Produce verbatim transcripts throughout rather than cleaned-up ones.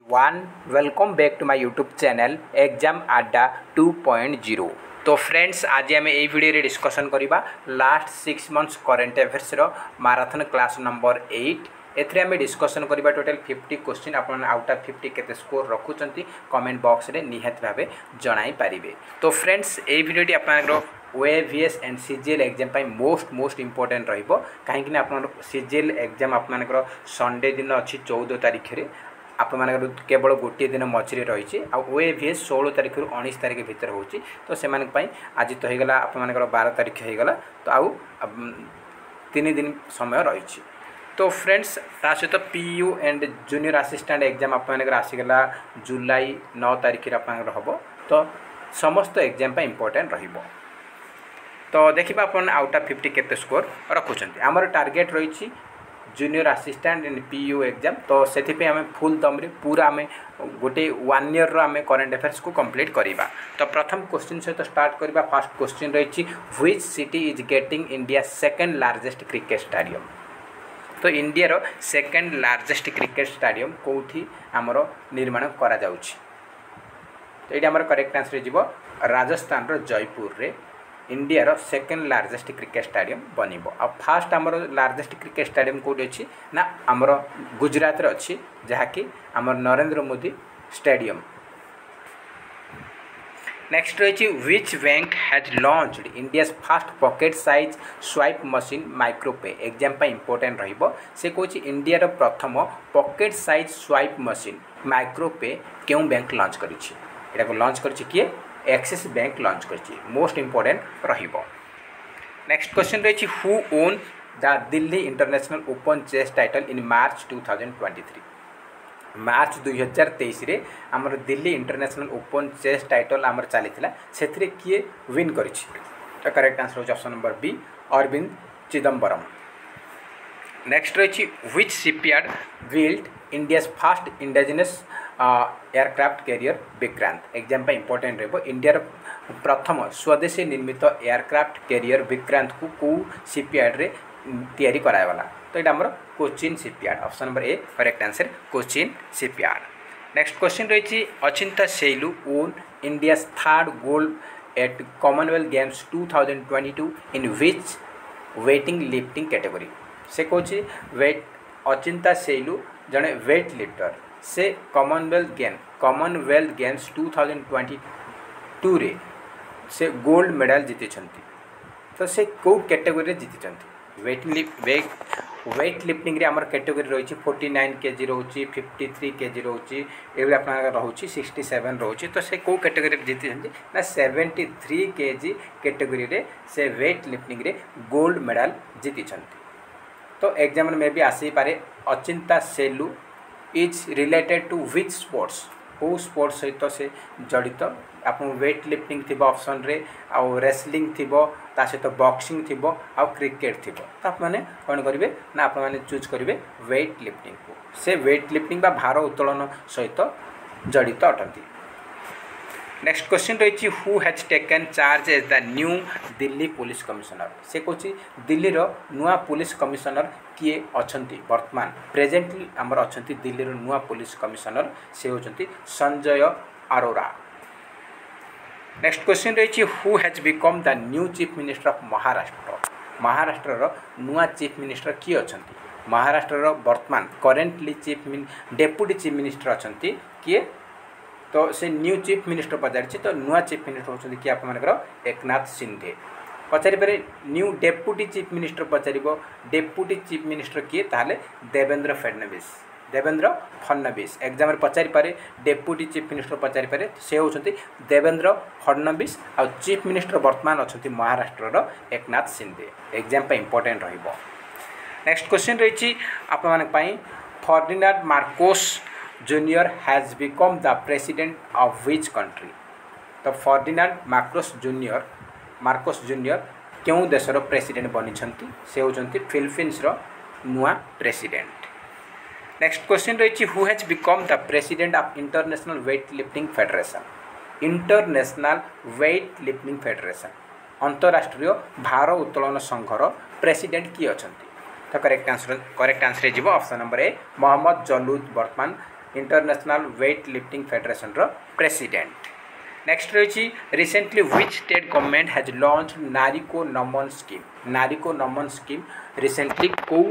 One welcome back to my YouTube channel exam Adda two point zero. तो friends आज आम ये वीडियो डिस्कसन करवा last six months current affairs marathon class number eight एथरे आम discussion करवा टोटल फिफ्टी क्वेश्चन आप आउट ऑफ फिफ्टी केते स्कोर रखुंट कमेंट बॉक्स रे निहात भावे जणाई पारिबे। तो फ्रेंड्स ये वीडियोटी आप OAVS and CGL exam most most important रहिबो कहीं आप सीजीएल एग्जाम आप संडे दिन अच्छी चौदह तारीख रे आप केवल गोटे दिन मझे रही ओएवीएस षोलह तारीख रु उन्नीस तारीख भितर हो तो से आज तो होगा आप बारह तारीख होगा तो आउ तीन दिन समय रही। तो फ्रेंड्स ता सहित PU and junior assistant exam आप आसीगला जुलाई नौ तारीख हम तो समस्त एग्जाम इंपोर्टेंट रहिबो। तो देखिए आप आउट ऑफ फिफ्टी केते स्कोर रखुंट आमर टार्गेट रही junior assistant and PU exam तो से आम फुल दम्रे पूरा आम गोटे वन ईयर आम करेन्ट अफेयर्स को कंप्लीट करवा। तो प्रथम क्वेश्चन सहित स्टार्ट करवा। फर्स्ट क्वेश्चन रही which city is getting India second largest cricket stadium. तो India second largest cricket stadium कौटी आमर निर्माण करा जाउछि। तो ये आमर करेक्ट आंसर जीव राजस्थान रो जयपुर रे India second largest cricket stadium बनिबो। आ फास्ट आमर लार्जेस्ट क्रिकेट स्टेडियम कोठी अछि ना आमर गुजरात रे अछि जहाँकि आमर नरेंद्र मोदी स्टेडियम। नेक्स्ट रही which bank has launched India's first pocket size swipe machine MicroPay. Exam पे इंपोर्टेंट रहिबो से कहछि इंडिया प्रथम pocket size swipe machine MicroPay क्यों बैंक लॉन्च करिछि। एटा को लॉन्च करिछि किए एक्सिस बैंक लॉन्च करछि मोस्ट इंपोर्टेंट रहिबो। नेक्स्ट क्वेश्चन रही who won the Delhi international open chess title in March two thousand twenty three. March दुई हजार तेईस रे आमर Delhi international open chess title आमर चली से किए विन करिछि। तो करेक्ट आंसर होछि option number B Aravindh Chithambaram. Next रही which shipyard built India's first indigenous aircraft carrier Vikrant. Exam पे इंपोर्टेंट रहिबो इंडिया प्रथम स्वदेशी निर्मित एयरक्राफ्ट कैरियर विक्रांत को कौ शिपयार्ड रे तैयारी करायवाला। तो ये आमर Cochin shipyard option number A correct answer Cochin shipyard. Next question रही Achinta Sheuli won India's third gold at Commonwealth Games two thousand twenty two in which weightlifting category. से कौन वेट अचिंता सेलू जड़े वेट लिफ्टर से Commonwealth game Commonwealth Games two thousand twenty two रे से gold medal जीति। तो से कौ कैटेगरी जीति weight lift weight weight lifting रे आमर कैटेगरी रही फोर्टी नाइन केजी रोचे फिफ्टी थ्री केजी रोचे ये आप रोचे सिक्सटी सेवेन रोचे। तो से कौ कैटेगरी जीति ना सेवेंटी थ्री केजी कैटेगरी रे से वेट लिफ्टिंग रे गोल्ड मेडल जीति। तो एग्जाम में भी आसी पारे Achinta Sheuli is related to which sports कौ स्पोर्ट्स सहित से जड़ित आप वेट लिफ्टिंग थी ऑप्शन रे आउ रेसलिंग थी ता सहित बॉक्सिंग थी आउ क्रिकेट थी तो आप कौन करेंगे ना आप चूज करेंगे वेट लिफ्टिंग को से वेट लिफ्टिंग बा भार उत्तोलन सहित जड़ित अटंती। नेक्स्ट क्वेश्चन रही who has taken charge as the new Delhi police commissioner. से कौन दिल्ली नुआ पुलिस कमिशनर किए अछंती वर्तमान प्रेजेंटली आमर अछंती दिल्ली नुआ पुलिस कमिशनर से होचंती संजय अरोरा। नेक्स्ट क्वेश्चन रही who has become the new chief minister of Maharashtra. Maharashtra नुआ चीफ मिनिस्टर किए अछंती महाराष्ट्र वर्तमान currently chief deputy chief minister अछंती किए। तो से न्यू चीफ मिनिस्टर पचारि तो नुआ चीफ मिनिस्टर होचंती कि आप एकनाथ शिंदे। पचारि पारे न्यू डेप्यूटी चीफ मिनिस्टर पचार डेप्यूटी चीफ मिनिस्टर किए ताहले देवेंद्र फडणवीस देवेंद्र फडणवीस। एग्जाम पचारि पारे डेप्यूटी चीफ मिनिस्टर पचारि पारे से होचंती देवेंद्र फडणवीस आ चीफ मिनिस्टर वर्तमान अछंती महाराष्ट्र एकनाथ शिंदे। एग्जाम पे इंपोर्टेंट रहिबो। नेक्स्ट क्वेश्चन रही आप Ferdinand Marcos junior has become the president of which country. तो Ferdinand Marcos junior Marcos junior क्यों देशर प्रेसिडेंट बनी से होचंती फिलिपीन्स रो नुआ प्रेसिडेंट। नेक्स्ट क्वेश्चन रही who has become the president of international weight lifting federation. International weight lifting federation अंतरराष्ट्रीय भार उत्तोलन संघर प्रेसिडेंट किए अछंती। तो करेक्ट आंसर करेक्ट आंसर जीव option number A Mohammed Jalood वर्तमान इंटरनेशनल वेट लिफ्टिंग फेडरेशन रो प्रेसिडेंट। नेक्स्ट रही recently which state government has launch Nariko Naman scheme. Nariko Naman scheme recently को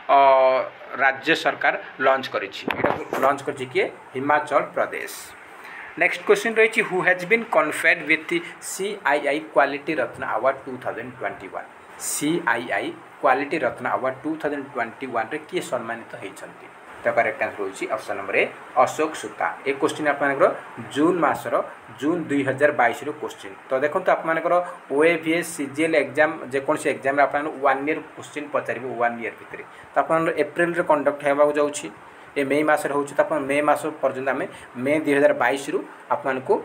राज्य सरकार लॉन्च करी लॉन्च कर किए हिमाचल प्रदेश। नेक्स्ट क्वेश्चन रही who has been conferred with C I I quality Ratna award two thousand twenty one. C I I quality Ratna award two thousand twenty one रे किए सम्मानित होती। तो करेक्ट आंसर होची option number A Ashok Soota. ए क्वेश्चन आपनकर जून मासर जून दुई हजार बैश क्वेश्चन। तो देखो आपनकर ओएवीएस सीजीएल एग्जाम जेकोसी एग्जाम आपन वन ईयर क्वेश्चन पचारे वन ईयर भितर। तो आप एप्रिल रे कंडक्ट होगा जाऊँगी ए मे मस हो मे मस पर्यंत आम मे दुई हजार बैश रु आपको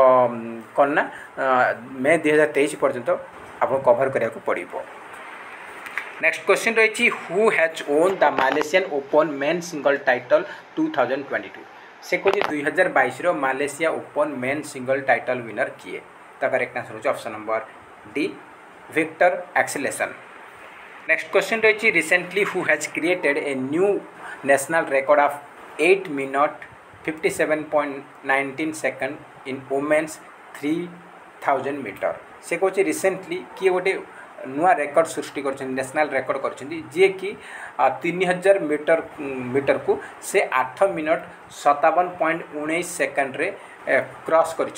कौन मे दुई हजार तेईस पर्यंत आप कभर करा पड़ो। नेक्स्ट क्वेश्चन रही who has won the Malaysian open men single title two thousand twenty two. से कौन दुई हजार बैश Malaysia open men single title winner किए। तो करेक्ट आंसर हो option number D Viktor Axelsen. Next question रही recently who has created a new national record of eight minute fifty seven point nineteen second in women's three thousand metre. से कौन recently किए गोटे नुआ record सृष्टि कर national record कर जी कि तीन हजार मीटर मीटर को से आठ मिनट सतावन पॉइंट उन्नीस सेकंड रे क्रॉस कर।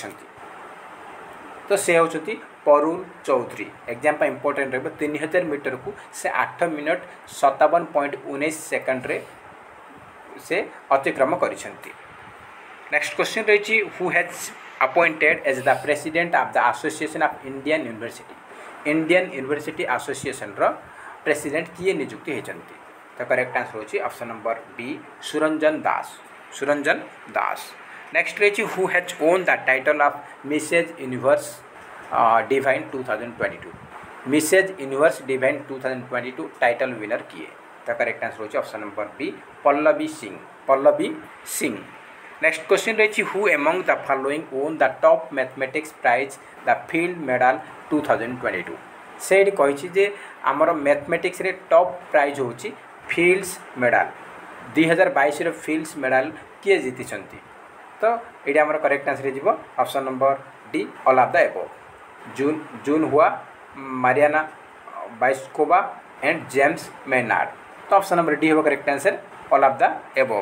तो से होती परुल चौधरी। एग्जाम इंपोर्टेंट रही तीन हजार मीटर को से आठ मिनट सतावन पॉइंट उन्नीस सेकंड रे से अतिक्रम कर। नेक्स्ट क्वेश्चन रही who has appointed as the president of the association of Indian university. Indian university association रो प्रेसिडेंट किए नियुक्ति होती। तो करेक्ट आंसर होची option number B Suranjan Das. Suranjan Das. Next रही who has won the title of Mrs Universe Divine two thousand twenty two. Mrs Universe Divine two thousand twenty two title winner किए। तो correct answer होची option number B Pallavi Singh. Pallavi Singh. Next question रही who among the following won the top mathematics prize the field medal two thousand twenty two. से कही आमर mathematics रे top prize होची fields medal. दुई हजार बैश फील्ड्स मेडल किए जीति। तो ये आमर करेक्ट आंसर हो option number D all of the above. June June Huh Maryna Viazovska and James Maynard. तो ऑप्शन नंबर डी होगा correct answer all of the above.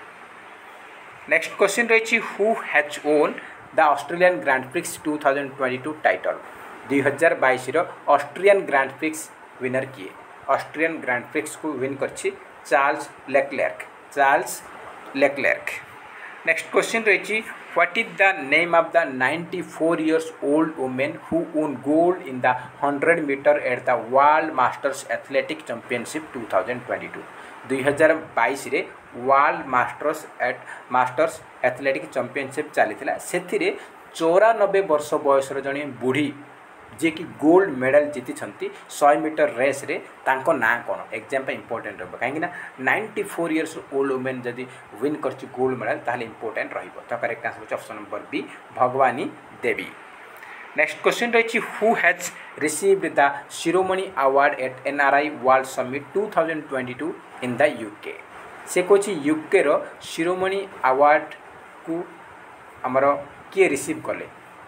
Next question रही who has won the Australian Grand Prix two thousand twenty two title. दुई हजार बैश Austrian Grand Prix winner किए। Austrian Grand Prix को win कर Charles Leclerc. Charles Leclerc. Next question रही what is the name of the ninety four years old women who won gold in the hundred metre at the world masters athletic championship two thousand twenty two. दुई हजार बैश world masters at masters athletic championship चली से चौरानबे वर्ष बयस जड़े बुढ़ी जी कि गोल्ड मेडल जीति सौ मीटर रेस रे तांको ना कौन एग्जाम इंपोर्टेंट रहा कहीं ninety four years old women जदि विन कर गोल्ड मेडल ताहले इंपोर्टेंट रहिबो। तो correct answer option number B Bhagwani Devi. Next question रही who has received the Shiromani award at NRI world summit two thousand twenty two in the UK. से कौन UK रो शिरोमणि award को आमर किए रिसीव कले।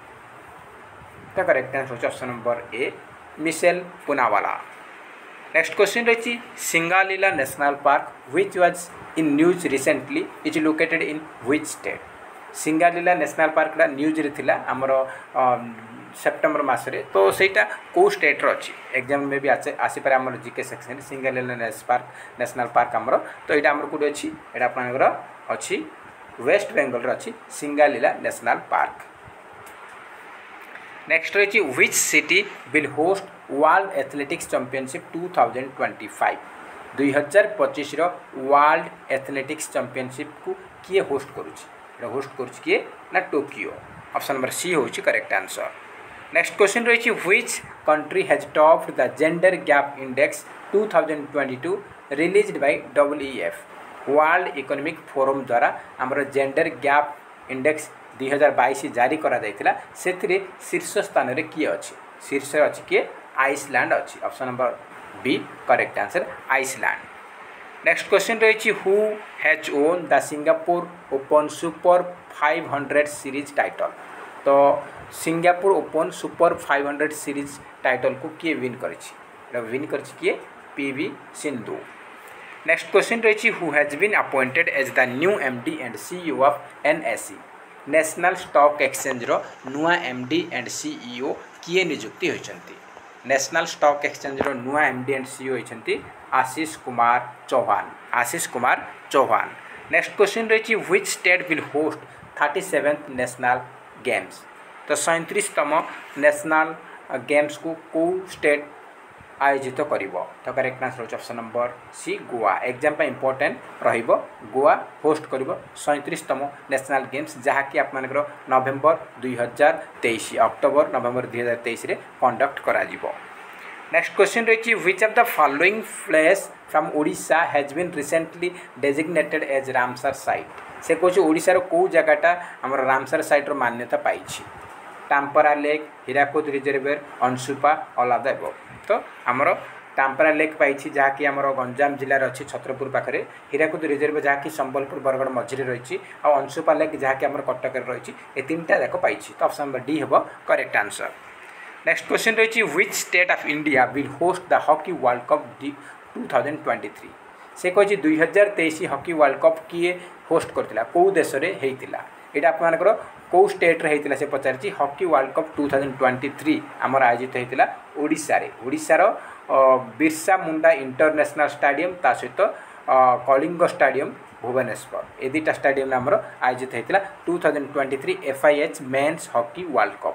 तो correct answer option number A Michelle Poonawalla. Next question रही Singalila national park which was in news recently is located in which state. Singalila national park news रे थिला आमर सेप्टेम्बर मसरे। तो सेटा को स्टेट रो अछि एग्जाम में भी आसीपारे आमर GK section Singalila national park national park आमर। तो यहाँ आमर कौटे अच्छी यहाँ आपंकर अच्छी वेस्ट बेंगल अच्छी सिंगालीला नेशनल पार्क। नेक्स्ट रही which city will host world athletics championship two thousand twenty five. दुई हजार पच्चीस वर्ल्ड एथलेटिक्स चैंपियनशिप को किए होस्ट करुच्ची होस्ट करुच्ची किए ना टोकियो। ऑप्शन नंबर सी हो करेक्ट आंसर। नेक्स्ट क्वेश्चन रही which country has topped the gender gap index two thousand twenty two released by W E F. World economic forum द्वारा आमर gender gap index दुई हजार bash जारी करा से शीर्ष स्थान में किए अच्छी शीर्ष अच्छी किए आइसलैंड अच्छी। Option number B correct answer Iceland. Next question रही who has won the Singapore open super five hundred series title. तो Singapore open super five hundred series title को किए विन कर विन कर किए पीवी सिंधु। नेक्स्ट क्वेश्चन रही who has been appointed as the new MD and CEO of NSE. National stock exchange रो नुआ MD and CEO किए नियुक्ति होइछंती। नेशनल स्टॉक एक्सचेंज रो नुआ एमडी एंड सीईओ होइछंती आशीष कुमार चौहान आशीष कुमार चौहान। नेक्स्ट क्वेश्चन रही which state will host thirty seventh national games. तो सैंतीसतम नेशनल गेम्स को कौ स्टेट आयोजित तो कर। तो करेक्ट आंसर होची option number C Goa. Exam पे इंपोर्टेंट रहिबो गोवा होस्ट करिबो सैंतीसतम नेशनल गेम्स जहाँकि आपमानकर नवेम्बर दुई हजार तेईस अक्टोबर नवेम्बर दुई हजार तेईस कंडक्ट करा जिवो। नेक्स्ट क्वेश्चन रही which of the following place from Odisha has been recently designated as Ramsar site. से कौन ओडिशार कौ जगहटा आम रामसर साइट्र मान्यता पाई। Tampara lake Hirakud reservoir Ansupa all of the above. तो आमर टाम्परा लेक पाई जहाँकि आमर गंजाम जिलार अच्छी छत्रपुर पाखे हीराकुद रिजर्व जहाँकि संबलपुर बरगढ़ मझिरे रही और अंशुपा लेक जहाँकि आमर कटक रही ए तीन टा जाक पाई। तो ऑप्शन नंबर डी हम करेक्ट आंसर। नेक्स्ट क्वेश्चन रही which state of India will host the hockey world cup two thousand twenty three. से कही दुई हजार तेईस हॉकी वर्ल्ड कप किए होस्ट करथिला कौ देश रे हेइतिला। एटा आपनकर कौ स्टेट रे हेइतिला से पचारछि। Hockey world cup two thousand twenty three आमर आयोजित हेइतिला ओडिशा रे। ओडिशार बिरसा मुंडा इंटरनेशनल स्टेडियम ता सहित कलिंग स्टेडियम भुवनेश्वर ए दुटा स्टेडियम आमर आयोजित हेइतिला two thousand twenty three FIH men's hockey world cup.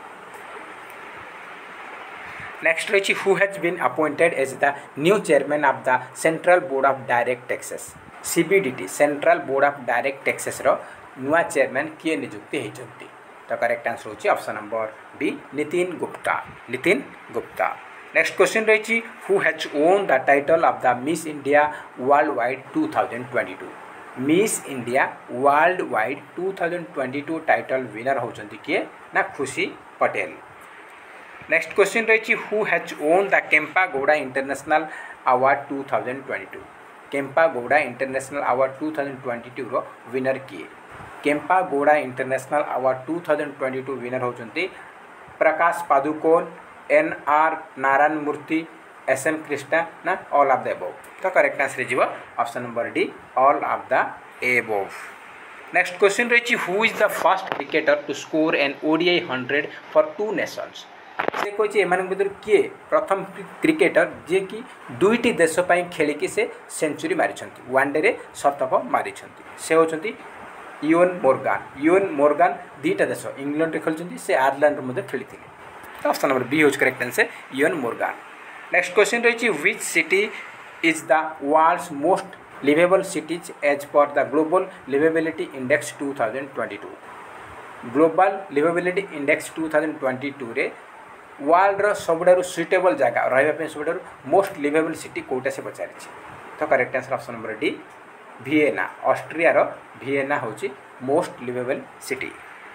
Next रही who has been appointed as the new chairman of the central board of direct taxes. CBDT central board of direct taxes रो नुआ chairman किए नियुक्ति होती। तो correct answer होची option number B Nitin Gupta Nitin Gupta. Next question रही who has won the title of the miss India worldwide two thousand twenty two. Miss India worldwide two thousand twenty two title winner होचंती किए ना Khushi Patel. Next question रही who has won the Kempe Gowda international award two thousand twenty two. Kempe Gowda international award two thousand twenty two रो winner किए। Kempe Gowda international award two thousand twenty two winner होचंती Prakash Padukone N R Narayana Murthy S M Krishna ना all of the above. तो correct answer जीव option number D all of the above. Next question रही who is the first cricketer to score an ODI hundred for two nations. से कही M भर किए प्रथम cricketer जी कि दुईटी देश खेलिकी से सेंचुरी मारी वनडे रे शतक मारी से होती इवन मोर्गान। इवन मोर्गान दुईटा देश इंग्लैंड खेलुंट से आयरलैंड खेली। तो ऑप्शन नंबर बी होज correct answer Eoin Morgan. Next question रही which city is the world's most liveable cities as per the global liveability index two thousand twenty two. Global liveability index two thousand twenty two रे world सबुठारु suitable जगह रही सबुठारु most liveable city कोटा से पचारि। तो correct answer option number D Vienna. Austria रो वियेना होची मोस्ट लिवेबल सिटी।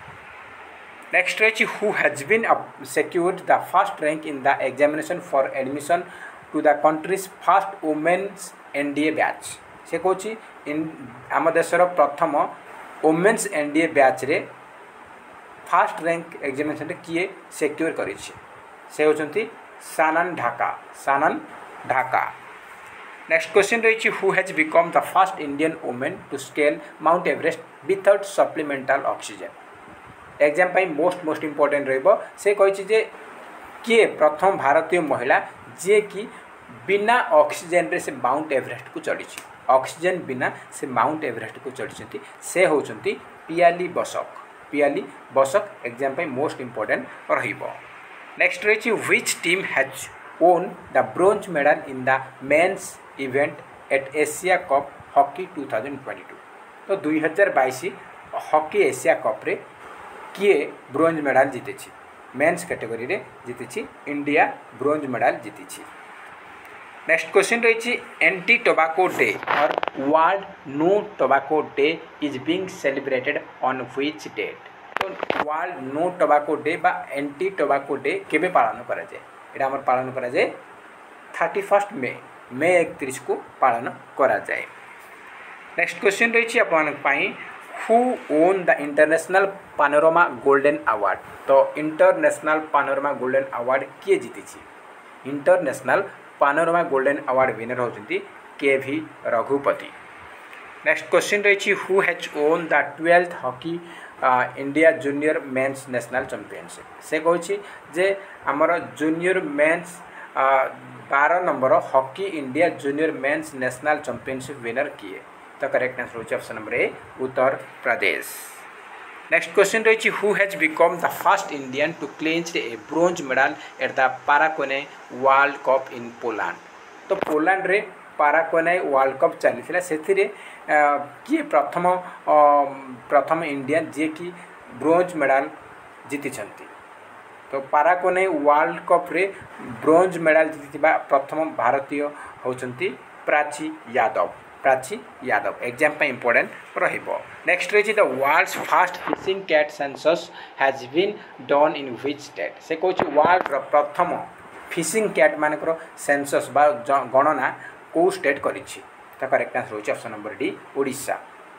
नेक्स्ट रही who has been secured the first rank in the examination for admission to the country's first women's NDA batch. से कौची इन आम देशर प्रथम women's NDA batch रे फर्स्ट रैंक एग्जामिनेशन किए सेक्यूर करी से होचंती सानन ढाका सानन ढाका। नेक्स्ट क्वेश्चन रही who has become the first Indian woman to scale mount Everest without supplemental oxygen. Exam पाई मोस्ट मोस्ट इंपोर्टेंट रहिबो से कहिछि जे किए प्रथम भारतीय महिला जे कि बिना ऑक्सीजन रे से माउंट एवरेस्ट को चढ़ी। ऑक्सीजन बिना से माउंट एवरेस्ट को चढ़ी से होचंती पियाली बसक पियाली बसक। एग्जाम पाई मोस्ट इंपोर्टेंट रहिबो। नेक्स्ट रही which team has won the bronze medal in the men's event at Asia cup hockey two thousand twenty two. तो दुई हजार बाईस हॉकी एशिया कप रे किए ब्रोंज मेडल जीति मेन्स कैटेगरी रे जीति इंडिया ब्रोंज मेडल जीति। नेक्स्ट क्वेश्चन रही एंटी टोबैको डे और world no tobacco day is being celebrated on which date. तो वर्ल्ड नो टोबैको डे बा एंटी टोबैको डे केबे पालन करा जाए। एटा हमर पालन करा जाए थर्टी फर्स्ट मे मे एकतीस को पालन करा जाए। नेक्स्ट क्वेश्चन रही है who won the international panorama golden award. तो इंटरनेशनल पानोरमा गोल्डन अवार्ड किए जीति? International panorama golden award winner होती K V Raghupathi. Next question रही who has won the twelfth hockey India junior men's national championship. से कहूँ जे आमर junior men's बारह number hockey India junior men's national championship winner किए? तो करेक्ट आंसर होची option number A Uttar Pradesh. Next question रही who has become the first Indian to clinch a bronze medal at the paracanoe world cup in Poland. तो Poland रे paracanoe world cup चली से किए प्रथम प्रथम इंडियन जी कि ब्रोंज मेडल जीति। तो पाराकोने वर्ल्ड कप रे ब्रोंज मेडल जीति प्रथम भारतीय होचंती प्राची यादव। प्राची यादव एग्जाम पे इंपोर्टेंट रहिबो। नेक्स्ट रही the world's first fishing cat census has been done in which state. से कहूँ वर्ल्ड प्रथम फिशिंग कैट मानकर सेंसस बा गणना को स्टेट करिछि? तो करेक्ट आंसर होची option number D Odisha.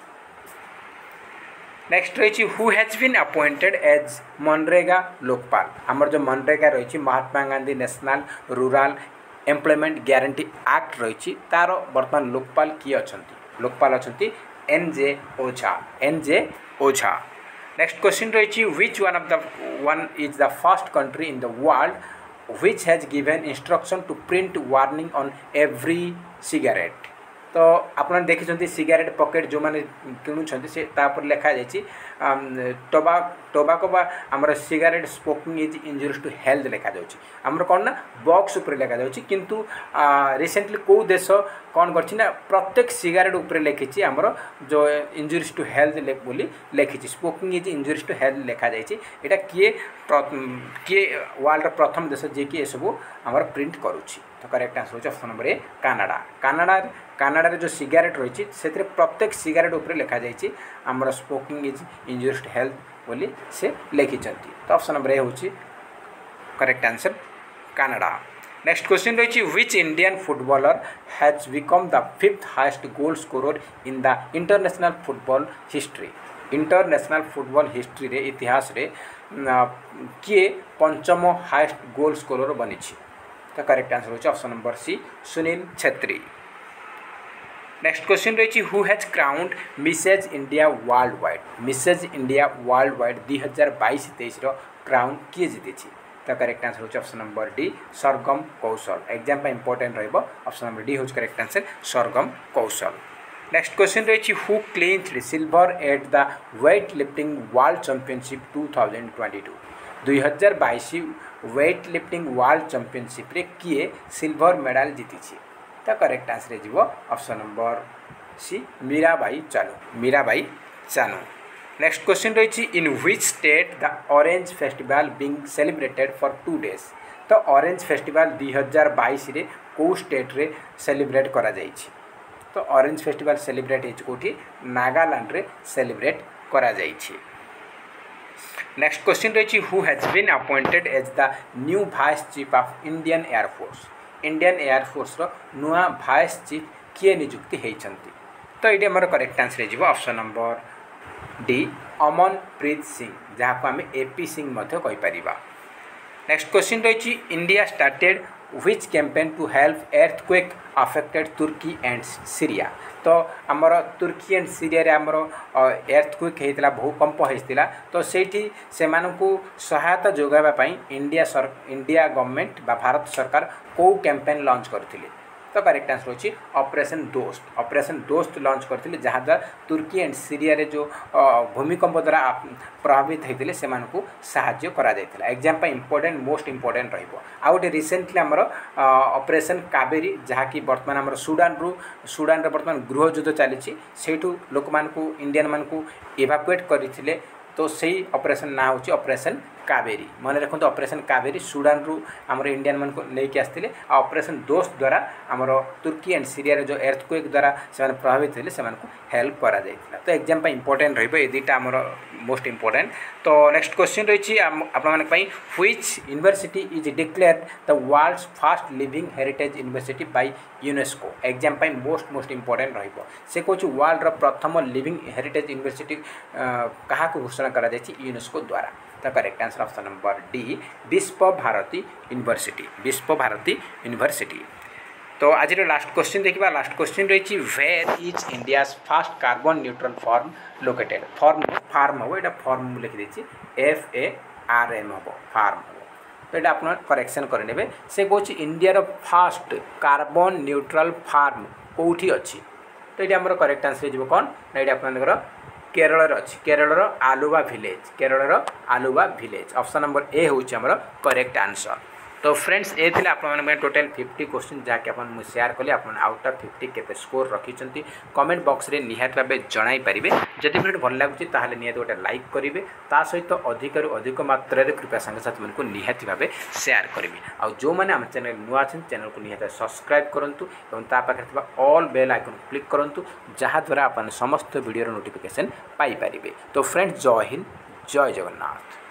Next रही who has been appointed as मनरेगा लोकपाल। आमर जो मनरेगा रही Mahatma Gandhi national rural employment guarantee act रही तार बर्तमान लोकपाल किए अछंती? लोकपाल अछंती N J Ojha. N J Ojha. Next question रही which one of the one is the first country in the world which has given instruction to print warning on every cigarette. तो आप देखिए सिगारेट पॉकेट जो मैंने किणुंट से तापर लिखा जाइए टोबा टोबाको बा आमर cigarette smoking is injurious to health लिखा जाउछि। आमर कौन ना बॉक्स उपर लिखा जाउछि किंतु रिसेंटली को देश कौन करछि ना प्रत्येक सिगारेट उपर लिखिछि आमर जो इंजुरियस टू हेल्थ बोली लिखिछि smoking is injurious to health लिखा जाइछि। एटा किए किए वर्ल्ड प्रथम देश जे कि सब आमर प्रिंट करुछि? तो करेक्ट आंसर होछि option number A Canada. Canada Canada जो सिगारेट रही से प्रत्येक सिगारेट उपर लिखा जाइए आमर smoking is injurious to health बोली से लिखिंट। तो ऑप्शन नंबर ए होछि correct answer Canada. Next question रही which Indian footballer has become the fifth highest goal scorer in the international football history. International football history रे इतिहास रे किए पंचम हाईएस्ट गोल स्कोरर बनी? तो करेक्ट आंसर होछि option number C Sunil Chhetri. Next question रही who has crowned mrs India worldwide. Mrs India worldwide दुई हजार बैश तेईस क्राउन किए जीति? तो करेक्ट आंसर होछि option number D Sargam Koushal. Exam पे इंपोर्टेंट रहिबो ऑप्शन नंबर डी होछि correct answer Sargam Koushal. Next question रही who clinched silver at the weightlifting world championship two thousand twenty two. दुई हजार बैश वेट लिफ्टिंग वर्ल्ड चैंपियनशिप रे किए सिल्वर मेडल जीति? तो करेक्ट आंसर जीव option number C Mirabai Chanu. Mirabai Chanu. Next question रही in which state the orange festival being celebrated for two days. तो ऑरेंज फेस्टिवल दुई हजार बैश रे को स्टेट रे सेलिब्रेट करा जाइछि? तो ऑरेंज फेस्टिवल सेलिब्रेट होछि कोठी नागालैंड रे सेलिब्रेट करा जाइछि। नेक्स्ट क्वेश्चन रही who has been appointed as the new vice chief of Indian air force. Indian air force रो नुआ वाइस चीफ किए नियुक्ति होइछंती? तो ये आमर करेक्ट आंसर जीव option number D Amanpreet Singh जहाँ को आम एपी सिंह कहि परिबा। नेक्स्ट क्वेश्चन रही India started which campaign to help earthquake affected Turkey and Syria. तो आमर तुर्की एंड सीरिया रे आमर एर्थक्वेक होता भूकंप होता तो सेठी से सहायता जोगाइबा इंडिया सर इंडिया गवर्नमेंट बा भारत सरकार को कैंपेन लॉन्च करथिले? तो करेक्ट आंसर होछि operation Dost. Operation Dost launch करथिले जहाँ द्वारा तुर्की एंड सीरिया रे जो भूमिकंप द्वारा प्रभावित होते से साहाय्य करा जायतिला। एग्जाम पे इंपोर्टेंट मोस्ट इंपोर्टेंट रहिबो। आ गोटे रिसेंटली आमर ऑपरेशन कावेरी जहाँ कि बर्तमान आमर सुडान रु सुडान रे बर्तमान गृह युद्ध चली सेठू लोक मानकू इंडियन मानकू इवाकुएट करथिले तो सही ऑपरेशन ना होची ऑपरेशन कावेरी। मन रखते ऑपरेशन कावेरी सुडान रु आमर इंडियन मान को लेके आसते ऑपरेशन दोस्त द्वारा आमर तुर्की एंड सीरिया रे जो एर्थक्वेक द्वारा से प्रभावित होते से हेल्प करा जायतिला। तो एग्जाम पे इंपोर्टेंट रहिबो ए दुईटा आमर मोस्ट इंपोर्टेंट। तो नेक्स्ट क्वेश्चन रही आपई which university is declared the world's first living heritage university by UNESCO. Exam पाई मोस्ट मोस्ट इंपोर्टेंट रहिबो से कहूँ वर्ल्ड प्रथम लिविंग हेरिटेज यूनिवर्सिटी क्या घोषणा करा यूनेस्को द्वारा। तो correct answer option number D Vishwa Bharati university Vishwa Bharati university. तो आज लास्ट क्वेश्चन देखा लास्ट क्वेश्चन रही where is India first carbon neutral form located. Form farm हम यहाँ फॉर्म लिखिदी एफ ए आर एम हम फार्म हम तो ये आप करेक्शन करेंगे से कौन India first carbon neutral farm कौटी अच्छी। तो ये आम करेक्ट आंसर हो कौन ना ये आपर केरल अच्छी केरल आलुवा भिलेज केरल आलुवा भिलेज ऑप्शन नंबर ए हूँ आमर करेक्ट आंसर। तो फ्रेंड्स ये थे आप टोटल फिफ्टी क्वेश्चन जहाँकि आप शेयर कले आप आउट ऑफ फिफ्टी केते स्कोर रखिंट कमेंट बॉक्स रे निहात भाव जन पारे जदि भिडियो भल लगुच ताहले निहाती गोटे लाइक करेंगे ता सहित अधिक अधिक मात्रा कृपया सांगसाथी मानक निहाती भाव शेयर करेंगे आउ जो मैंने आम चैनल नुआ अच्छे चैनल को निहाती सब्सक्राइब करूँ और पाखे ऑल बेल आइकन क्लिक करूँ जहाँद्वारा आप समस्त वीडियो नोटिफिकेशन पाइपर। तो फ्रेंड्स जय हिंद जय जगन्नाथ।